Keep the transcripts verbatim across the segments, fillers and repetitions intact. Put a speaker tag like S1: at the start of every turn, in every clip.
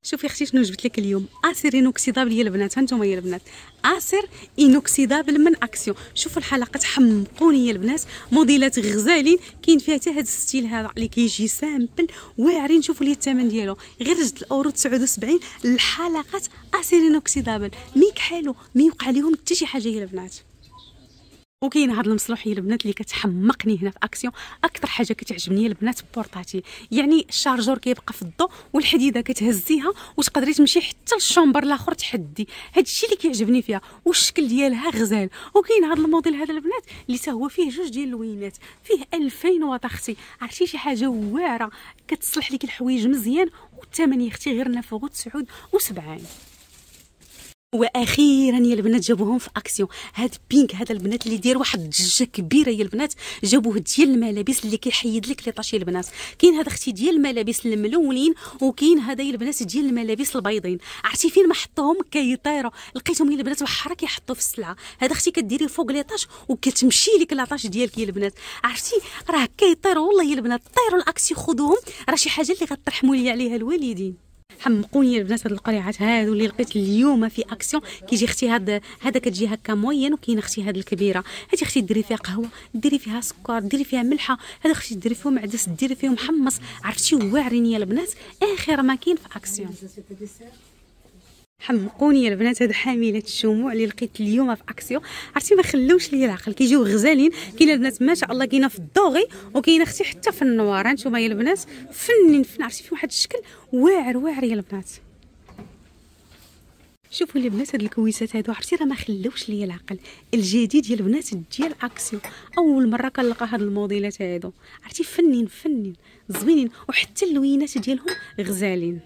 S1: شوفي اختي شنو جبت لك اليوم. عصير انوكسيدابل يا البنات، هانتوما يا البنات، عصير انوكسيدابل من اكسيون. شوفوا الحلقات حمقوني يا البنات، موديلات غزالين، كاين فيها حتى هذا الستيل هذا اللي كيجي سامبل واعرين. شوفوا لي الثمن ديالو غير جوج الاورو تسعة وسبعين. الحلقات عصير انوكسيدابل ميك حلو، ما يوقع لهم حتى شي حاجه يا البنات. وكاين هاد المصلوح يا البنات اللي كتحمقني هنا في اكسيون. اكثر حاجه كتعجبني البنات بورطاتي، يعني الشارجور كيبقى في الضو والحديده كتهزيها وتقدري تمشي حتى للشومبر الاخر تحدي. هادشي اللي كيعجبني فيها، والشكل ديالها غزال. وكاين هاد الموديل هذا البنات اللي حتى هو فيه جوج ديال اللوينات، فيه ألفين واط اختي. عرفتي شي حاجه واعره كتصلح لك الحوايج مزيان، والثمن يا اختي غير نافوغ تسعة وسبعين. واخيرا يا البنات جابوهم في اكسيون. هاد بينك هذا البنات اللي داير واحد الضجه كبيره يا البنات، جابوه ديال الملابس اللي كيحيد لك لي طاش يا البنات. كاين هذا اختي ديال الملابس الملونين، وكاين هذا يا البنات ديال الملابس البيضين. عرفتي فين ما حطوهم كيطيروا، لقيتهم يا البنات بحال كيحطوا في السلعه. هذا اختي كديري فوق لي طاش وكتمشي لك لاطاش ديالك يا البنات. عرفتي راه كيطيروا والله يا البنات، طيروا الاكسيون خذوهم، راه شي حاجه اللي غترحموا لي عليها الوالدين. حمقوني البنات هاد القريعات هادو اللي لقيت اليوم في اكسيون. كيجي اختي هاد هذا كتجي هكا موين، وكاين اختي هاد الكبيره. هادي اختي ديري فيها قهوه، ديري فيها سكر، ديري فيها ملحه. هذا اختي ديري فيهم عدس، ديري فيهم محمص. عرفتي واعرين يا البنات، اخر ما كاين في اكسيون. حمقوني يا البنات هاد حاملات الشموع اللي لقيت اليوم في اكسيون. عرفتي ما خلوش ليا العقل، كيجيو غزالين. كاين البنات ما شاء الله كاينه في الدوغي، وكاينه اختي حتى في النوار. هانتوما يا البنات فنين فن، عرفتي في واحد الشكل واعر واعر يا البنات. شوفوا البنات هاد الكويسات هادو، عرفتي راه ما خلوش ليا العقل. الجديد يا البنات ديال اكسيون، اول مره كنلقى هاد الموديلات هادو. عرفتي فنين فنين زوينين، وحتى اللوينات ديالهم غزالين.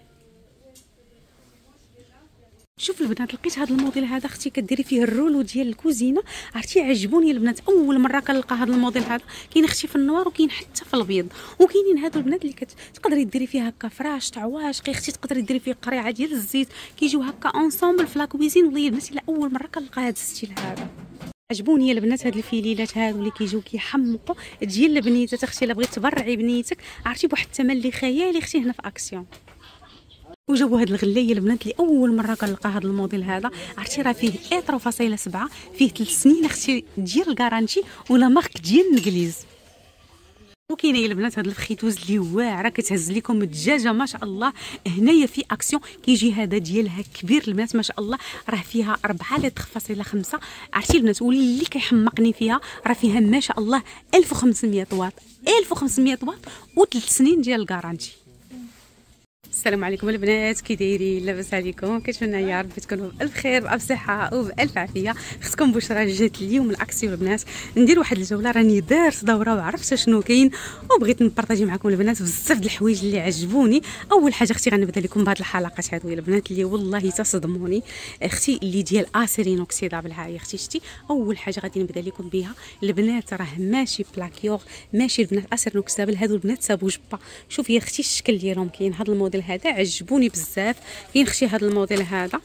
S1: شوف البنات لقيت هذا الموديل هذا اختي كديري فيه الرولو ديال الكوزينه. عرفتي عجبوني البنات، اول مره كنلقى هذا الموديل هذا. كاين اختي في النوار وكاين حتى في الابيض. وكاينين هادو البنات اللي كتقدري ديري فيه هكا فراش تاع عواشقي اختي، تقدري ديري فيه قريعه ديال الزيت، كيجيو هكا اونصومبل في لاكويزين. والله البنات الا اول مره كنلقى هذا الستيل هذا. عجبوني يا البنات هاد الفيليلات هادو اللي كيجيو كيحمقوا ديال البنيتات اختي. الا بغيتي تبرعي بنيتك عرفتي بواحد الثمن اللي خيالي اختي هنا في اكسيون. وجابوا هاد الغليه البنات اللي اول مره كنلقى هاد الموديل هذا. عرفتي راه فيه اطرو فاصله سبعة، فيه ثلاث سنين اختي ديال الكارانتي ولا مارك ديال الانجليز. وكاينه يا البنات هاد الفخيتوز اللي واعره كتهز لكم الدجاجه ما شاء الله. هنايا في اكسيون كيجي هذا ديالها كبير البنات ما شاء الله، راه فيها أربعة لتر فاصله خمسة. عرفتي البنات واللي كيحمقني فيها راه فيها ما شاء الله ألف وخمسمية واط، ألف وخمسمية واط وثلاث سنين ديال الكارانتي. السلام عليكم البنات، كي دايرين؟ لاباس عليكم؟ كنتمنى يا رب تكونوا بالف خير بالف صحه وبالف عافيه. اختكم بشرى جات اليوم من الاكسيون البنات ندير واحد الجوله. راني دارت دوره وعرفت شنو كاين، وبغيت نبارطاجي معكم البنات بزاف د الحوايج اللي عجبوني. اول حاجه اختي غنبدا لكم بهاد الحلقات هادو يا البنات اللي والله تصدموني اختي، اللي ديال عصير انوكسيدابل. ها هي اختي شتي. اول حاجه غادي نبدا لكم بها البنات، راه ماشي بلاكيور، ماشي البنات عصير انوكسيدابل. هادو البنات سابو جبه. شوفي يا اختي الشكل ديالهم. كاين هاد الموديل هذا عجبوني بزاف. كاين اختي هذا الموديل هذا.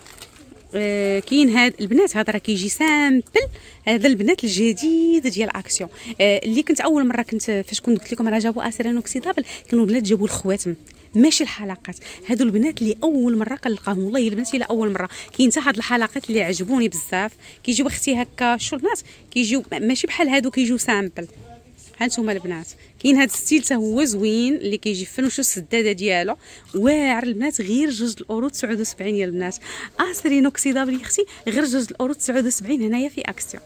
S1: آه كاين هاد البنات هذا راه كيجي سامبل. هذا البنات الجديد ديال اكسيون. آه اللي كنت اول مره كنت فاش كنت قلت لكم راه جابوا عصير انوكسيدابل، كانوا البنات جابوا الخواتم ماشي الحلقات. هادو البنات اللي اول مره كنلقاهم والله البنات الا اول مره. كاين حتى هاد الحلقات اللي عجبوني بزاف، كيجيو اختي هكا شو البنات كيجيو ماشي بحال هادو، كيجيو سامبل. هانتوما البنات كاين هاد الستيل حتى هو زوين اللي كيجي فنوش السداده ديالو واعر البنات. غير جوج الاورو تسعة وسبعين يا البنات. عصير انوكسيدابل اختي غير جوج الاورو تسعة وسبعين هنايا في اكسيون.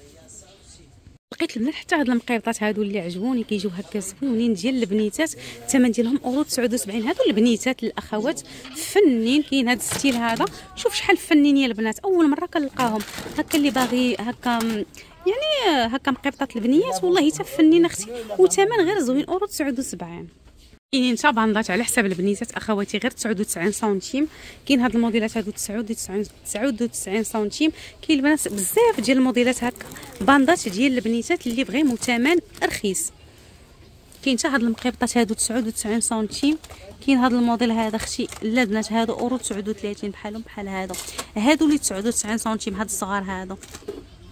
S1: لقيت البنات حتى هاد المقيرطات هادو اللي عجبوني، كيجيو هكا زوينين ديال البنيتات، الثمن ديالهم اورو تسعة وسبعين. هادو البنيتات الاخوات فنين. كاين هاد الستيل هذا شوف شحال فنين يا البنات، اول مره كنلقاهم. هكا اللي باغي هكا يعني هكا مقيبطات البنيات والله حتى فنين اختي، وثمن غير زوين اورو تسعة وسبعين. كاينين حتى باندات على حساب البنيتات اخواتي غير تسعة وتسعين سنتيم. كاين هاد الموديلات هادو تسعة وتسعين سنتيم. كاين البنات بزاف ديال الموديلات هكا باندات ديال البنيتات اللي بغيو ثمن رخيص. كاين حتى هاد المقيبطات هادو تسعة وتسعين سنتيم. كاين هاد الموديل هذا اختي لا البنات هادو اورو تسعة وثلاثين بحالهم بحال هادو. هادو اللي تسعة وتسعين سنتيم هاد الصغار هادو.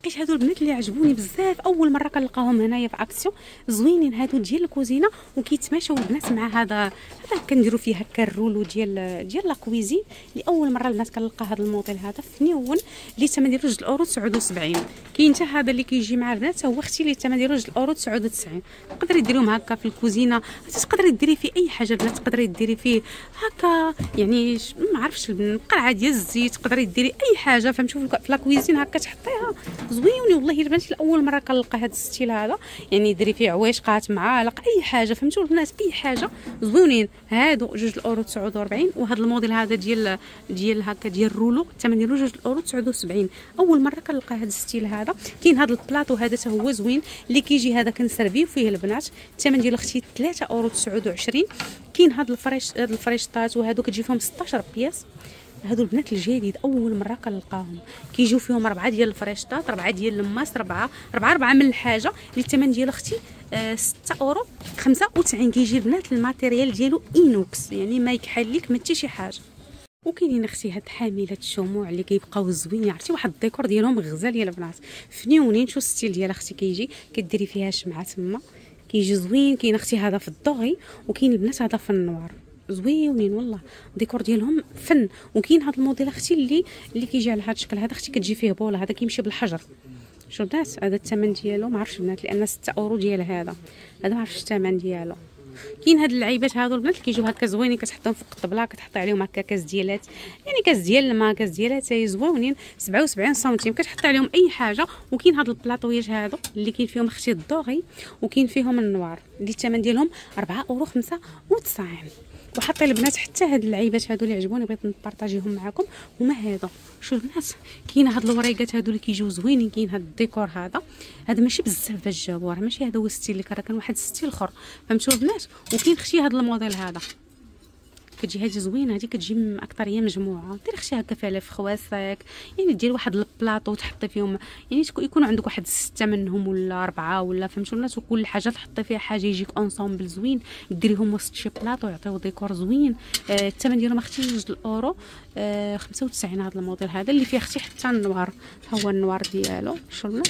S1: لقيت هادو البنات اللي عجبوني بزاف، اول مره كنلقاهم هنايا في اكسيون، زوينين هادو ديال الكوزينه وكيتماشاو البنات مع هذا هذا كنديروا فيه هكا الرولو ديال ديال لا كويزين اللي اول مره البنات كنلقى هذا الموديل هذا فنيون اللي الثمن ديالو جوج الاورو تسعة وسبعين. كاين حتى هذا اللي كيجي مع البنات هو اختي اللي الثمن ديالو جوج الاورو تسعة وتسعين. تقدري ديريهم هكا في الكوزينه، تقدري ديري فيه اي حاجه البنات، تقدري ديري فيه هكا يعني ما عرفتش قرعه ديال الزيت، تقدري ديري اي حاجه فهمتوا في لا كويزين هكا تحطيها زويوني. والله البنات اول مره كنلقى هذا الستيل هذا، يعني ديري فيه عويشقات معالق اي حاجه فهمتوا البنات، اي حاجه زوينين. هادو جوج الاورو تسعة وأربعين، وهذا الموديل هذا ديال ديال هكا ديال الرولو الثمن ديالو جوج الاورو تسعة وسبعين. اول مره كنلقى هذا الستيل هذا. كاين هذا البلاطو هذا حتى هو زوين اللي كيجي هذا كنسرفيو فيه البنات، الثمن ديالو اختي ثلاثة اورو تسعة وعشرين. كاين هذا الفريش هذا الفريشطات وهادو كتجي فيهم ستطاش بياس. هادو البنات الجديد اول مره كنلقاهم، كيجيو فيهم اربعه ديال الفريشطات، اربعه ديال الماس، اربعه اربعه اربعه من الحاجه اللي الثمن ديال اختي آه ستة اورو خمسة وتسعين. كيجي البنات الماتيريال ديالو اينوكس يعني ما يكحل لك ما حتى شي حاجه. وكاينين اختي هاد حاملات الشموع اللي كيبقاو زوينين، عرفتي واحد الديكور ديالهم غزال يا البنات فنيونين. شو الستيل ديال اختي كيجي كديري فيها شمعه تما كيجي زوين. كاين اختي هذا في الدوغي، وكاين البنات هذا في النوار زويونين والله الديكور ديالهم فن. وكاين هذا الموديل اختي اللي اللي كيجي على هذا الشكل هذا اختي كتجي فيه بوله، هذا كيمشي بالحجر. شو البنات هذا الثمن ديالو ما عرفتش البنات لان ستة اورو ديال هذا هذا ما عرفتش الثمن ديالو. كاين هاد اللعيبات هادو البنات كيجيو هكا زوينين، كتحطهم فوق الطبله كتحطي عليهم هكا كاس ديالات يعني كاس ديال الماء كاس ديالات هي زوينين سبعة وسبعين سنتيم كتحطي عليهم اي حاجه. وكاين هاد البلاطويات هادو اللي كاين فيهم اختي الدوغي وكاين فيهم النوار اللي الثمن ديالهم أربعة اورو خمسة وتسعين. وحطي البنات حتى هاد اللعيبات هادو اللي عجبوني بغيت نبارطاجيهم معكم هما هذا. شو البنات كاين هاد الوريقات هادو اللي كيجيو زوينين. كاين هاد الديكور هذا هذا ماشي بزاف باش جابوه، راه ماشي هذا هو الستيل اللي كان واحد الستيل اخر فهمتوا البنات. وكاين اختي هاد الموديل هذا كتجي هذه زوينه، هذه كتجي اكثريه مجموعه. ديري اختي هكا فيها في خواسك يعني ديري واحد البلاطو تحطي فيهم يعني يكون عندك واحد سته منهم ولا اربعه ولا فهمتوا الناس، وكل حاجه تحطي فيها حاجه يجيك اونسومبل زوين ديريهم وسط شي بلاطو يعطيو ديكور زوين. آه الثمن ديالهم اختي جوج الاورو آه خمسة وتسعين. هذا الموديل هذا اللي فيه اختي حتى النوار، هو النوار ديالو شو البنات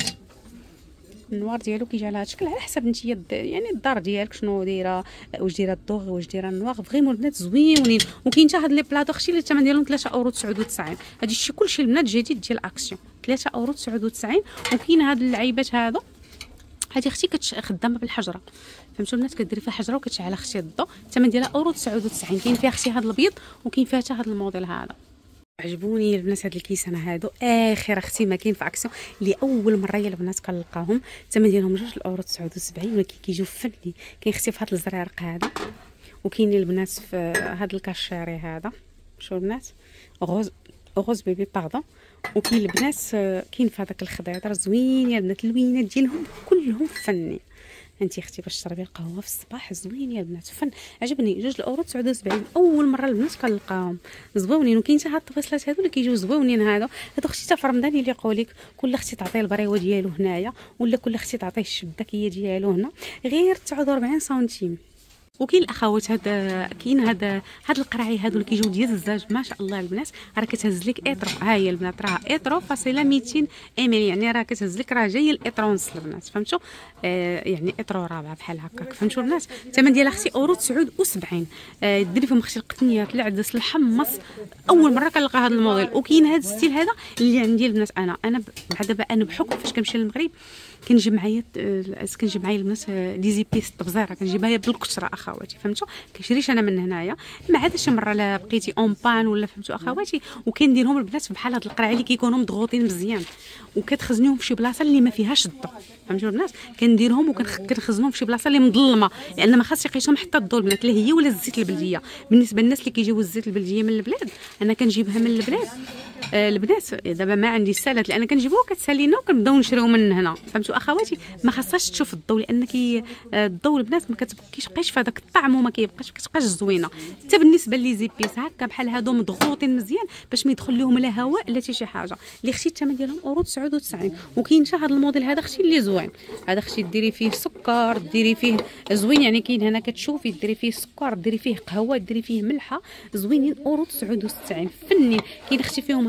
S1: النوار ديالو كيجي على هذا الشكل على حسب نتيا يعني الدار ديالك شنو دايره، واش دايره الدوغي واش دايره النوار فريمون البنات زوينين. وكاين حتى هاد لي بلاطو اختي اللي الثمن ديالهم ثلاثة اورو تسعة وتسعين. هادي الشيء كلشي البنات جديد ديال اكسيون ثلاثة اورو تسعة وتسعين. وكاين هاد اللعيبات هادو هادي اختي كتخدمه بالحجره فهمتوا البنات كديري فيها حجره وكتشعل اختي الضو الثمن ديالها اورو تسعة وتسعين. كاين فيها اختي هاد الابيض وكاين فيها حتى هاد الموديل هذا. عجبوني البنات هاد الكيسان هادو اخر اختي ما كاين في اكسيون اللي اول مره يا البنات كنلقاهم الثمن ديالهم جوج الاورو تسعة وسبعين ولكن كيجيو فني. كاين اختي في هاد الزرارق هذا، وكاين البنات في هاد الكاشيري هذا شو البنات غوز غوز بيبي باردون. وكاين البنات كاين في هذاك الخضير زوين يا البنات اللوينات ديالهم كلهم فني. انتي اختي باش تشربي القهوه في الصباح زوين يا البنات فن. عجبني جوج الاورو تسعة وسبعين اول مره البنات كنلقاهم زوينين. وكاين حتى هاد الطفيصلات هادو اللي كيجيو زوينين هادو هادو اختي حتى في رمضان يليقوا لك، كل اختي تعطيه البريوه ديالو هنايا ولا كل اختي تعطيه الشباكيه ديالو هنا غير تسعة وأربعين سنتيم. وكاين الاخوات هذا كاين هذا هاد القراعي هادو اللي كيجيو ديال الزاج ما شاء الله البنات راه كتهز لك ايترو. ها هي البنات راه ايترو فاصله ميتين اميل يعني راه كتهز لك راه جاي الايترونس البنات فهمتوا آه يعني ايترو رابعه بحال هكاك فهمتوا البنات. الثمن ديالها اختي اورو تسعة وسبعين. آه ديري فيهم اختي القطنيات العدس الحمص اول مره كنلقى هذا الموديل. وكاين هذا الستيل هذا اللي عندي البنات انا انا بعد دابا انا بحكم فاش كنمشي للمغرب كنجيب معايا كنجيب معايا البنات لي زيبيس الطبزيره كنجيبها بالكثره اخواتي فهمتوا كنشريش انا من هنايا ما عاد شي مره لا بقيتي اون بان ولا فهمتوا اخواتي. وكنديرهم البنات بحال هاد القرعه اللي كيكونوا مضغوطين مزيان وكتخزنيهم في شي بلاصه اللي ما فيهاش الضو فهمتوا البنات. كنديرهم وكنخزنهم في شي بلاصه اللي مظلمه لان ما خاصش يقيسهم حتى الضو البنات لا هي ولا الزيت البلديه. بالنسبه للناس اللي كيجيو الزيت البلديه من البلاد انا كنجيبها من البلاد آه البنات دابا ما عندي السالات لان كنجيبوها كتسالينا وكنبداو نشريو من هنا فهمتوا اخواتي. ما خاصهاش تشوف الضو لان كي الضو البنات ما كتبقيش في هذاك الطعم وما كيبقاش كتبقاش زوينه. حتى بالنسبه لي زيبيس هكا بحال هادو مضغوطين مزيان باش ما يدخل لهم لا هواء لا حتى شي حاجه اللي اختي الثمن ديالهم اورو تسعة وتسعين. وكاين حتى هذا الموديل هذا اختي اللي زوين هذا اختي ديري فيه سكر ديري فيه زوين يعني كاين هنا كتشوفي ديري فيه سكر ديري فيه قهوه ديري فيه ملحه زوينين اورو تسعة وتسعين فنين. كاين اختي فيهم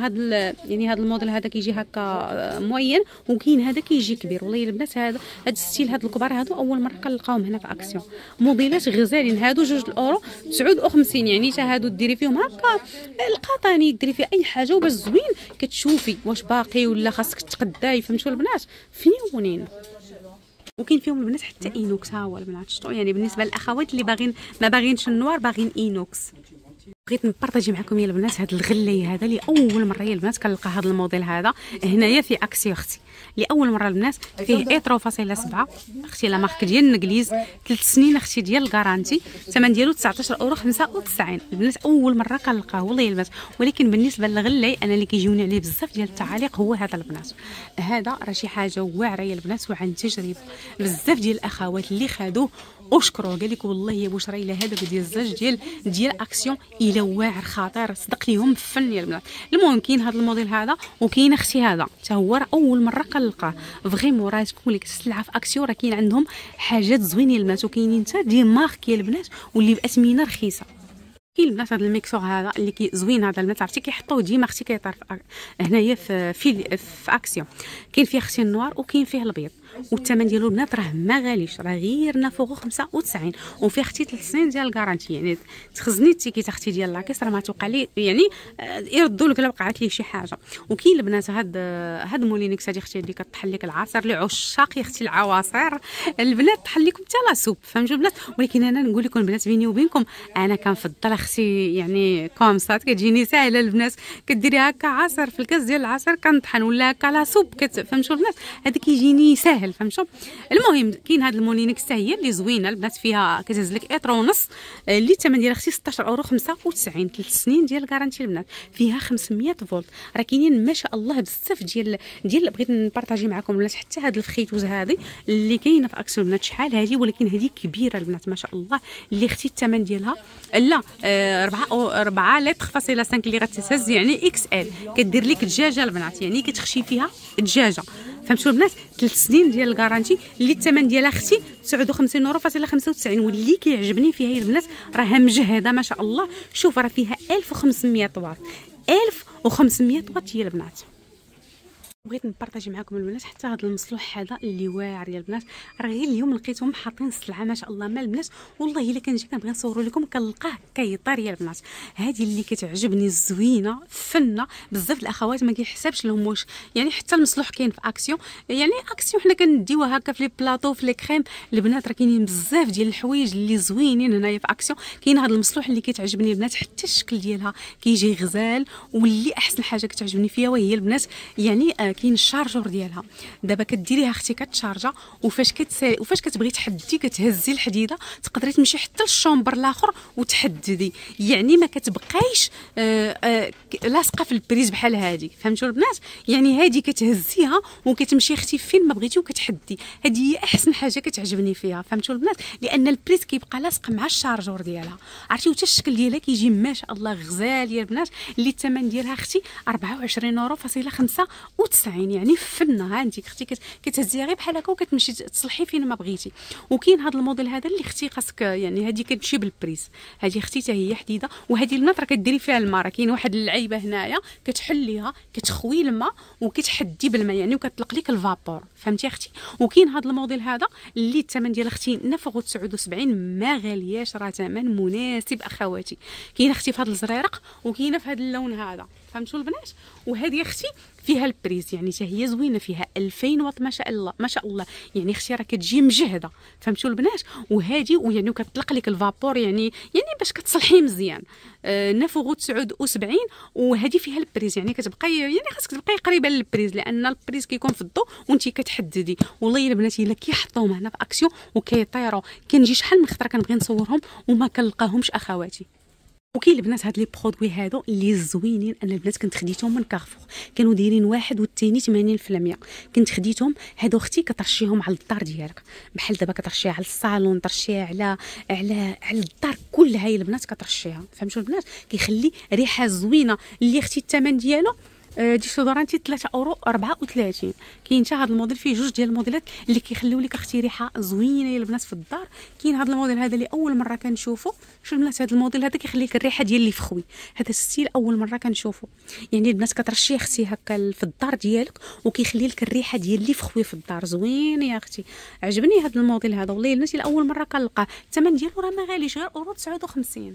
S1: هذا يعني هذا الموديل هذا كيجي هكا موين، وكاين هذا كيجي كبير. والله البنات هذا هذا الستيل هذا الكبار هادو اول مره كنلقاهم هنا في اكسيون. موديلات غزالين هادو جوج الاورو تسعة وخمسين، يعني حتى هادو ديري فيهم هكا القطاني ديري فيه اي حاجه وباش زوين كتشوفي واش باقي ولا خاصك تقداي. فهمتوا البنات فنيونين. وكاين فيهم البنات حتى اينوكس. ها هو البنات شفتوا، يعني بالنسبه للاخوات اللي باغيين ما باغينش النوار باغيين اينوكس. بغيت نبارطاجي معكم يا البنات هذا الغلي هذا اللي اول مره يا البنات كنلقى هذا الموديل هذا هنايا في اكسيو اختي. لاول مره البنات فيه ايترو فاصله سبعة اختي، لا مارك ديال الانجليز، ثلاث سنين اختي ديال الكارانتي، الثمن ديالو تسعطاش اورو خمسة وتسعين. البنات اول مره كنلقاه والله يا البنات. ولكن بالنسبه للغلي انا اللي كيجيوني عليه بزاف ديال التعاليق هو هذا البنات. هذا راه شي حاجه واعره يا البنات وعن تجربه. بزاف ديال الاخوات اللي خادوه اشكروا قال لك والله يا بشرى الا هذا ديال الزاج ديال ديال اكسيون الى واعر خطير صدق ليهم فن يا البنات. المهم كاين هذا الموديل هذا وكاين اختي هذا حتى هو راه اول مره كنلقاه فريمون. راه تكون لك السلعه في اكسيون راه كاين عندهم حاجات زوينين البنات، وكاينين حتى دي مارك يا البنات واللي باثمنه رخيصه. كاين البنات هذا الميكسور هذا اللي كي زوين هذا البنات عرفتي كيحطوه ديما اختي كيطير هنايا في في, في اكسيون. كاين فيه اختي النوار وكاين فيه الابيض، والثمن ديالو البنات راه ما غاليش، راه غير نافوغو خمسة وتسعين، وفي اختي ثلاث سنين ديال الكارانتي. يعني تخزني التيكيت اختي ديال لاكيس راه ما توقع لي يعني يردوا لك الا وقعت ليه شي حاجه. وكاين البنات هاد هاد مولينكس هادي اختي اللي كطحن لك العصير لعشاق يا اختي العواصر البنات طحن لكم حتى لا سوب. فهمتوا البنات. ولكن انا نقول لكم البنات بيني وبينكم انا كنفضل اختي يعني كومسات كتجيني ساهله البنات، كديري هكا عصير في الكاس ديال العصير كنطحن ولا هكا لا سوب كت... فهمتوا البنات هذا كيجيني ساهل. فهمتوا. المهم كاين هاد المولينكس حتى هي اللي زوينه البنات، فيها كتهز لك اطر ونص اللي الثمن ديالها اختي ستطاش اورو خمسة وتسعين، ثلاث سنين ديال الكارانتي البنات، فيها خمسمية فولت. راه كاينين ما شاء الله بزاف ديال ديال بغيت نبارطاجي معكم البنات حتى هاد الفخيتوز هذه اللي كاينه في اكسيون البنات. شحال هذه ولكن هذه كبيره البنات ما شاء الله، اللي اختي الثمن ديالها لا أربعة أو أربعة لتر فاصله خمسة اللي غتهز يعني اكس ال، كدير لك دجاجه البنات يعني كتخشي فيها دجاجه. فهمتوا البنات. ثلاث سنين ديال الكارانتي اللي الثمن ديالها اختي تسعة وخمسين اورو فاصله خمسة وتسعين. واللي كيعجبني فيها هي البنات راها مجهده ما شاء الله. شوف راه فيها ألف وخمسمية واط، ألف وخمسمية واط هي البنات. بغيت نبارطاجي معكم البنات حتى هذا المصلوح هذا اللي واعر يا البنات، راه غير اليوم لقيتهم حاطين السلعه ما شاء الله مال البنات. والله الا كنجي كنبغي نصور لكم كنلقاه كيطير يا البنات. هذه اللي كتعجبني الزوينه فنه بزاف الاخوات ما كيحسبش لهم واش يعني حتى المصلوح كاين في اكسيون. يعني اكسيون حنا كنديوها هكا في لي بلاطو في لي كريم البنات، راه كاينين بزاف ديال الحوايج اللي زوينين هنايا في اكسيون. كاين هذا المصلوح اللي كيتعجبني البنات حتى الشكل ديالها كيجي غزال، واللي احسن حاجه كتعجبني فيها وهي البنات يعني آه كاين الشارجور ديالها. دابا كديريها اختي كتشارجا، وفاش كتسالي وفاش كتبغي تحدي كتهزي الحديده تقدري تمشي حتى للشومبر الاخر وتحددي، يعني ما كتبقايش آه آه لاصقه في البريز بحال هذه. فهمتوا البنات. يعني هذه كتهزيها وكتمشي اختي فين ما بغيتي وكتحدي. هذه هي احسن حاجه كتعجبني فيها. فهمتوا البنات. لان البريز كيبقى لاصق مع الشارجور ديالها عرفتي، حتى الشكل ديالها كيجي ما شاء الله غزال يا البنات. اللي الثمن ديالها اختي أربعة وعشرين اورو فاصله خمسة وتسعين، يعني فنه. ها انت اختي كتهزيها غير بحال هكا وكتمشي تصلحي فين ما بغيتي. وكاين هذا الموديل هذا اللي اختي خاصك يعني هذه كتمشي بالبريز، هذه اختي حتى هي حديده. وهذه البنات راه كديري فيها الماء، راه كاين واحد اللعيبه هنايا كتحليها كتخوي الماء وكتحدي بالماء يعني وكتطلق لك الفابور. فهمتي اختي. وكاين هذا الموديل هذا اللي الثمن ديال اختي نفغ تسعة وسبعين، ما غالياش راه ثمن مناسب اخواتي. كاين اختي في هذا الزريرق وكاينه في هذا اللون هذا. فهمتوا البنات. وهذه اختي فيها البريز يعني حتى هي زوينه، فيها ألفين واط ما شاء الله ما شاء الله. يعني اختي راه كتجي مجهده. فهمتوا البنات. وهذه ويعني كتطلق لك الفابور يعني يعني باش كتصلحي مزيان. آه نافوغو تسعة وسبعين، وهذه فيها البريز يعني كتبقاي يعني خاصك تبقاي قريبه للبريز لان البريز كيكون في الضو وانت كتحددي. والله الا البنات الا كيحطوهم هنا في اكسيون وكيطيروا كنجي شحال من خطره كنبغي نصورهم وما كنلقاهمش اخواتي. وكاين البنات هاد لي برودوي هادو اللي زوينين. انا البنات كنت خديتهم من كارفور، كانوا دايرين واحد والثاني ثمانين في المية. كنت خديتهم هادو اختي كترشيهم على الدار ديالك بحال دابا كترشيها على الصالون، ترشيها على على على الدار كلها يا البنات كترشيها. فهمتوا البنات. كيخلي ريحه زوينه اللي اختي الثمن ديالو ديسودورانتي ثلاثة اورو أربعة وثلاثين. كاين حتى هذا الموديل فيه جوج ديال الموديلات اللي كيخليو لك اختي ريحه زوينه يا البنات في الدار. كاين هذا الموديل هذا اللي اول مره كنشوفو. شوف البنات هذا الموديل هذا كيخلي لك الريحه ديال اللي فخوي، هذا ستيل اول مره كنشوفو. يعني البنات كترشي اختي هكا في الدار ديالك وكيخلي لك الريحه ديال اللي فخوي في الدار. زوين يا اختي، عجبني هذا الموديل هذا والله البنات الا اول مره كنلقاه. الثمن ديالو راه ما غاليش، غير اورو تسعة وخمسين.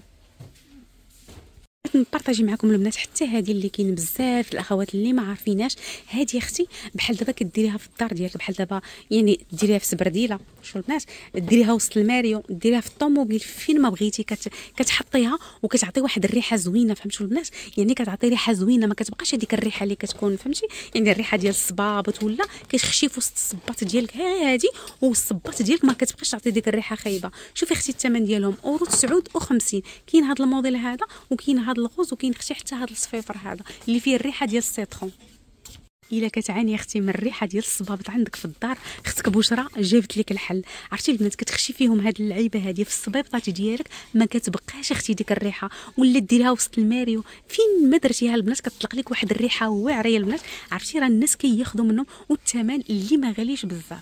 S1: نبارطاجي معكم البنات حتى هذه اللي كاين بزاف الاخوات اللي ما عارفيناش. هذه اختي بحال دابا كديريها في الدار ديالك، بحال دابا يعني ديريها في سبرديله، شوفوا البنات، ديريها وسط الماريو، ديريها في الطوموبيل، فين ما بغيتي كت... كتحطيها وكتعطي واحد الريحه زوينه. فهمتوا البنات؟ يعني كتعطي ريحه زوينه، ما كتبقاش هذيك الريحه اللي كتكون فهمتي، يعني الريحه ديال الصبابط ولا كتخشي في وسط الصباط ديالك هذه، والصباط ديالك ما كتبقاش تعطي ديك الريحه خايبه. شوفي اختي الثمن ديالهم اورو تسعة وخمسين. كاين هذا الموديل هذا وكاين هذا الغوز وكاين اختي حتى هذا الصفيفر هذا اللي فيه الريحه ديال السيترون. الا كتعاني اختي من الريحه ديال الصبابط عندك في الدار، اختك بشرى جابت لك الحل. عرفتي البنات كتخشي فيهم هاد اللعيبه هذه في الصبيبطات ديالك، ما كتبقاش اختي ديك الريحه. ولا ديريها وسط الماريو، فين ما درتيها البنات كتطلق لك واحد الريحه واعره يا البنات. عرفتي راه الناس كياخذوا منهم والثمن اللي ما غاليش بزاف.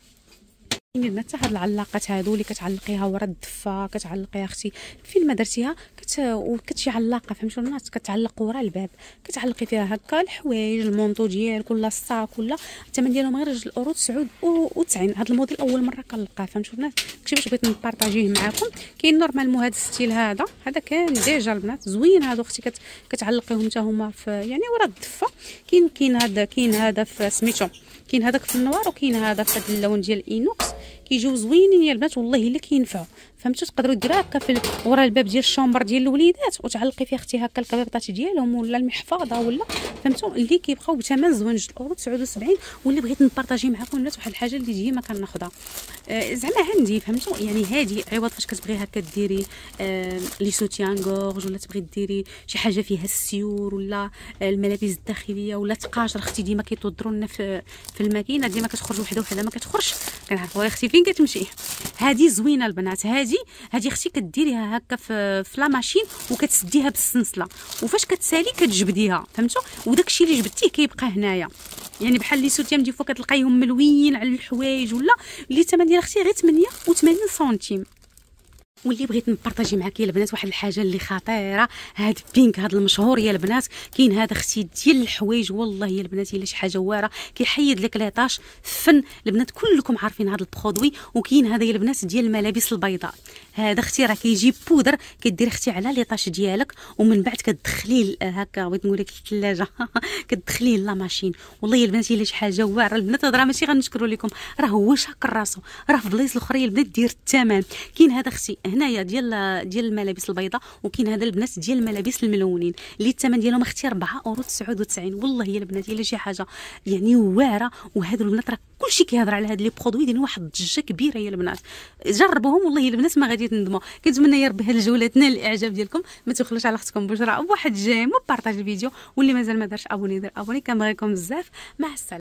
S1: كاين البنات حتى هاد العلاقات هادو اللي كتعلقيها ورا الدفه، كتعلقيها اختي فين ما درتيها كت وكتشي علاقه فهمتوا البنات، كتعلق ورا الباب، كتعلقي فيها هكا الحوايج المونطو ديالك ولا الصاك ولا. الثمن ديالهم غير جوج اورو تسعة وتسعين. هذا الموديل اول مره كنلقاه فهمتوا البنات، كنت باش بغيت نبارطاجيه معكم. كاين نورمالمون هذا الستيل هذا هذا كان ديجا البنات زوين هادو اختي كت... كتعلقيهم حتى هما في يعني ورا الدفه. كاين كاين هذا كاين هذا في سميتو، كاين هذاك في النوار وكاين هذا في هذا اللون ديال الاينوكس، كيجيو زوينين يا البنات والله الا كينفعوا. فهمتوا تقدروا ديروها هكا في ورا الباب ديال الشومبر ديال الوليدات وتعلقي فيه اختي هكا الكبيبطات ديالهم ولا المحفظه ولا فهمتوا، اللي كيبقاو بثمن زوين جوج اورو تسعة وسبعين. واللي بغيت نبارطاجي معكم الناس واحد الحاجه اللي ديما كناخذها آه زعما عندي فهمتوا، يعني هذه عوض فاش كتبغي هكا ديري آه لي سوتيان غورج ولا تبغي ديري شي حاجه فيها السيور ولا آه الملابس الداخليه ولا تقاشر اختي ديما كيتوضروا لنا في في الماكينه، ديما كتخرج وحده وحده ما كتخرجش كنعرفوا يا اختي فين كتمشي. هذه زوينه البنات، هذه هذه اختي كديريها هكا في في لا ماشين وكتسديها بالسنسله، وفاش كتسالي كتجبديها فهمتوا، وداكشي اللي جبدتيه كيبقى هنايا. يعني بحال لي سوتيام ديال فوق كتلقايهم ملويين على الحوايج ولا اللي الثمن ديال اختي غير ثمانية وثمانين سنتيم. واللي بغيت نبارطاجي معاك يا البنات واحد الحاجه اللي خطيره، هاد بينك هاد المشهور يا البنات. كاين هذا اختي ديال الحوايج والله يا البنات الا شي حاجه واعره كيحيد لك ليطاش فن البنات كلكم عارفين هذا البرودوي. وكاين هذا يا البنات ديال الملابس البيضاء، هذا اختي راه كيجي بودر كدير اختي على ليطاش ديالك ومن بعد كتدخليه هكا بغيت نقول لك الثلاجه كتدخليه لا ماشين. والله يا البنات الا شي حاجه واعره البنات، راه ماشي غنشكروا لكم، راه هو شاكر راسو، راه في بلايص الاخرى البنات دير الثمن. كاين هذا اختي هنايا ديال ديال الملابس البيضاء، وكاين هذا البنات ديال الملابس الملونين اللي الثمن ديالهم اختي أربعة اورو تسعة وتسعين. والله يا البنات الا شي حاجه يعني واعره. وهادو البنات راه كلشي كيهضر على هاد لي برودوي دايرين واحد الضجه كبيره يا البنات، جربوهم والله يا البنات ما غادي تندموا. كنتمنى يا ربي هاد الجوله تنال الاعجاب ديالكم، ما تبخلوش على اختكم بشرى بواحد جيم وبارطاج الفيديو، واللي مازال ما دارش ابوني دير ابوني، كنبغيكم بزاف. مع السلامه.